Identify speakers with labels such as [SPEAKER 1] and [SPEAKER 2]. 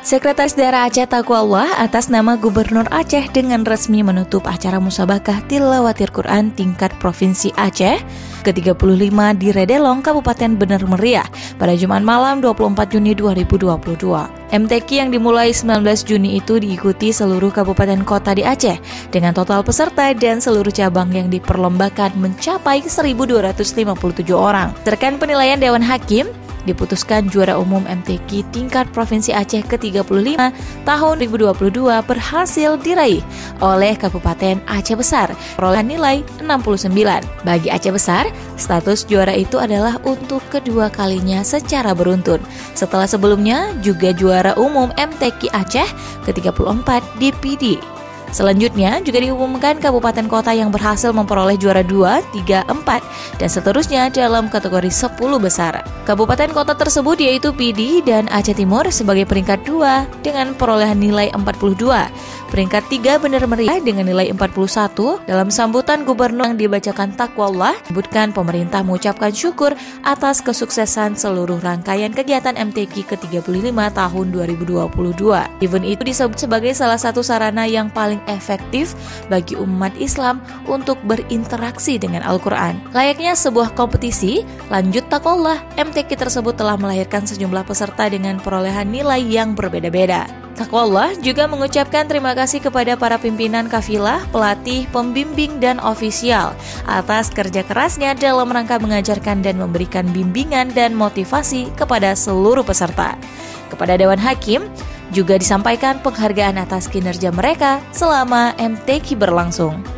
[SPEAKER 1] Sekretaris Daerah Aceh Taqwallah atas nama Gubernur Aceh dengan resmi menutup acara musabakah tilawatil Quran tingkat Provinsi Aceh ke-35 di Redelong, Kabupaten Bener Meriah pada Jumat malam 24 Juni 2022. MTQ yang dimulai 19 Juni itu diikuti seluruh kabupaten kota di Aceh dengan total peserta dan seluruh cabang yang diperlombakan mencapai 1.257 orang. Terkait penilaian Dewan Hakim, diputuskan juara umum MTQ tingkat Provinsi Aceh ke-35 tahun 2022 berhasil diraih oleh Kabupaten Aceh Besar, perolehan nilai 69. Bagi Aceh Besar, status juara itu adalah untuk kedua kalinya secara beruntun, setelah sebelumnya juga juara umum MTQ Aceh ke-34 di PD. Selanjutnya juga diumumkan kabupaten kota yang berhasil memperoleh juara 2, 3, 4, dan seterusnya dalam kategori 10 besar. Kabupaten kota tersebut yaitu PD dan Aceh Timur sebagai peringkat 2 dengan perolehan nilai 42. Peringkat 3 Bener Meriah dengan nilai 41. Dalam sambutan gubernur yang dibacakan Taqwallah, menyebutkan pemerintah mengucapkan syukur atas kesuksesan seluruh rangkaian kegiatan MTQ ke-35 tahun 2022. Event itu disebut sebagai salah satu sarana yang paling efektif bagi umat Islam untuk berinteraksi dengan Al-Quran. Layaknya sebuah kompetisi, lanjut Taqwallah, MTQ tersebut telah melahirkan sejumlah peserta dengan perolehan nilai yang berbeda-beda. Taqwallah juga mengucapkan terima kasih kepada para pimpinan kafilah, pelatih, pembimbing, dan ofisial atas kerja kerasnya dalam rangka mengajarkan dan memberikan bimbingan dan motivasi kepada seluruh peserta. Kepada Dewan Hakim juga disampaikan penghargaan atas kinerja mereka selama MTQ berlangsung.